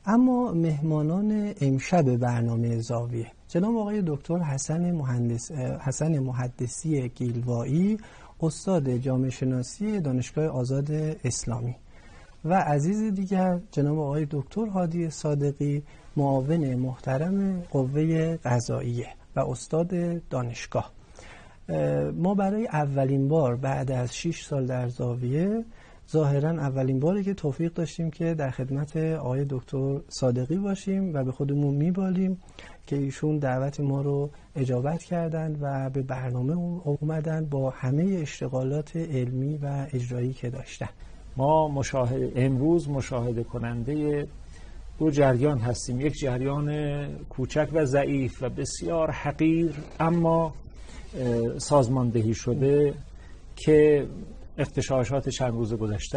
اما مهمانان امشب برنامه زاویه جناب آقای دکتر حسن محدثی گیلوایی، استاد جامعه شناسی دانشگاه آزاد اسلامی، و عزیز دیگر جناب آقای دکتر هادی صادقی، معاون محترم قوه قضاییه و استاد دانشگاه. ما برای اولین بار بعد از 6 سال در زاویه، ظاهراً اولین باری که توفیق داشتیم که در خدمت آقای دکتر صادقی باشیم و به خودمون میبالیم که ایشون دعوت ما رو اجابت کردند و به برنامه اومدن با همه اشتغالات علمی و اجرایی که داشتن. ما امروز مشاهده کننده دو جریان هستیم، یک جریان کوچک و ضعیف و بسیار حقیر اما سازماندهی شده که اغتشاشات چند روز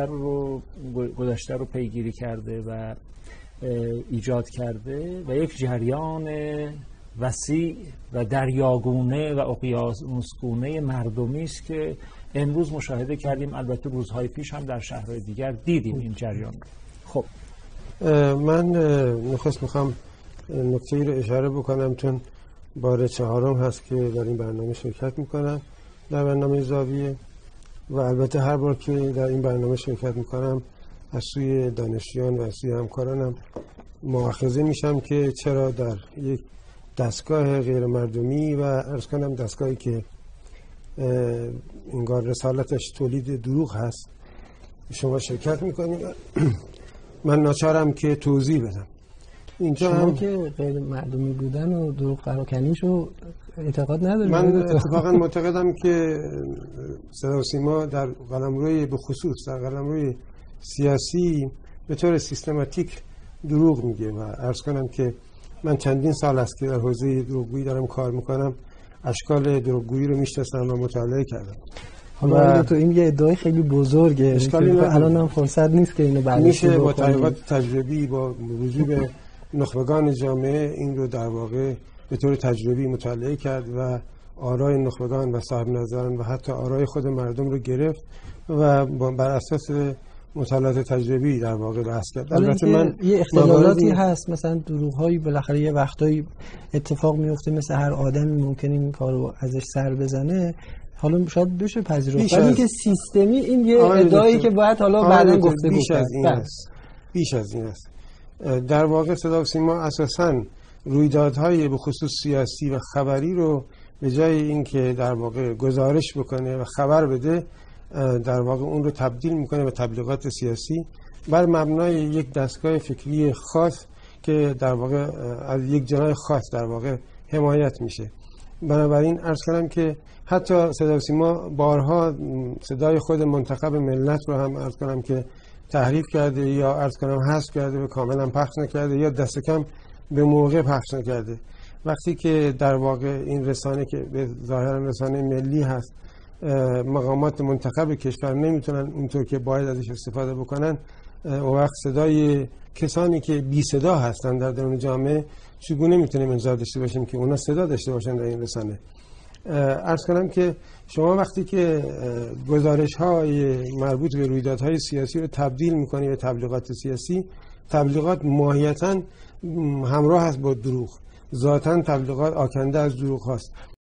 گذشته رو پیگیری کرده و ایجاد کرده، و یک جریان وسیع و دریاگونه و اقیانوسگونه مردمی است که امروز مشاهده کردیم. البته روزهای پیش هم در شهرهای دیگر دیدیم این جریان. خب من نخست میخوام نکته‌ای رو اشاره بکنم، چون بار 4 هست که در این برنامه شرکت میکنم در برنامه زاویه، و البته هر بار که در این برنامه شرکت میکنم از سوی دانشجویان و از سوی همکارانم مؤاخذه میشم که چرا در یک دستگاه غیر مردمی و عرض کنم دستگاهی که انگار رسالتش تولید دروغ هست شما شرکت میکنید. من ناچارم که توضیح بدم. اینجا شما که غیر مردمی بودن و دروغ پراکنیشو اعتقاد ندارید؟ من اتفاقا معتقدم که صدا و سیما در قلمروی به خصوص در قلمروی سیاسی به طور سیستماتیک دروغ میگه، و عرض کنم که من چندین سال است که در حوزه دروغگویی دارم کار میکنم، اشکال دروغگویی رو میشناسم و مطالعه کردم. حالا تو این یه ادعای خیلی بزرگه، الان هم فرصت نیست که اینو بررسی میشه با تحقیقات تجربی با رجوع به نخبگان جامعه این رو در واقع به طور تجربی مطالعه کرد و آرای نخبگان و صاحب نظران و حتی آرای خود مردم رو گرفت و بر اساس مطالعات تجربی در واقع بحث کرد. البته من یه اختلالاتی هست، مثلا دروغ‌هایی بالاخره یه وقتایی اتفاق میفته، مثل هر آدمی ممکنه این کارو ازش سر بزنه، حالا شاید بشه پذیرفت، ولی اینکه سیستمی این یه ادعایی که باید حالا بعداً گفتگو کرد. بیش از این است. در واقع صدا و سیما اساساً رویدادهای به خصوص سیاسی و خبری رو به جای اینکه در واقع گزارش بکنه و خبر بده، در واقع اون رو تبدیل میکنه به تبلیغات سیاسی بر مبنای یک دستگاه فکری خاص که در واقع از یک جناح خاص در واقع حمایت میشه. بنابراین عرض کنم که حتی صدا و سیما بارها صدای خود منتخب ملت رو هم عرض کنم که تحریف کرده یا عرض کنم حذف کرده و کاملا پخش نکرده یا دست کم به موقع پخش نکرده. وقتی که در واقع این رسانه که به ظاهرا رسانه ملی هست، مقامات منتخب کشور نمیتونن اونطور که باید ازش استفاده بکنن، اون وقت صدای کسانی که بی صدا هستن در درون جامعه چگونه میتونیم انتظار داشته باشیم که اونا صدا داشته باشن در این رسانه؟ عرض کنم که شما وقتی که گزارش های مربوط به رویدادهای سیاسی رو تبدیل میکنی به تبلیغات سیاسی، تبلیغات ماهیتاً همراه هست با دروغ، ذاتاً تبلیغات آکنده از دروغ هست.